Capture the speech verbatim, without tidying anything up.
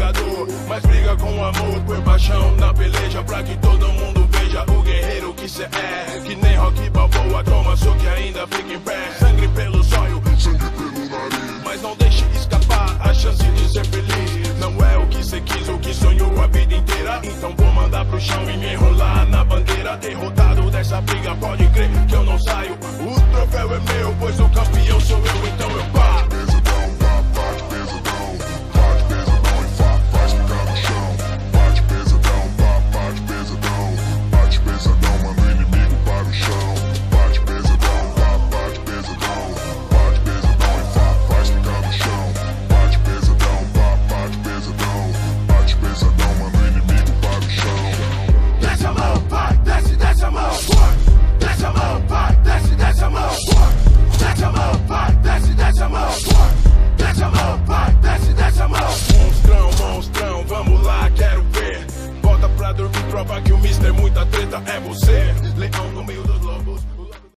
brigador, mas briga com amor, por paixão na peleja, pra que todo mundo veja o guerreiro que cê é. Que nem Rocky Balboa, toma soco ainda fica em pé. Sangue pelo zóio, sangue pelo nariz, mas não deixe escapar a chance de ser feliz. Não é o que cê quis, o que sonhou a vida inteira. Então vou mandar pro chão e me enrolar na bandeira. Derrotado dessa briga, pode crer que eu não saio. O troféu é meu, pois o